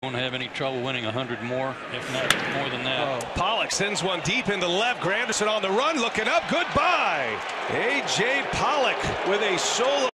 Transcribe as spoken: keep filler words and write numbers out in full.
Won't have any trouble winning a hundred more, if not more than that. Oh, Pollock sends one deep into left. Granderson on the run, looking up. Goodbye. A J. Pollock with a solo.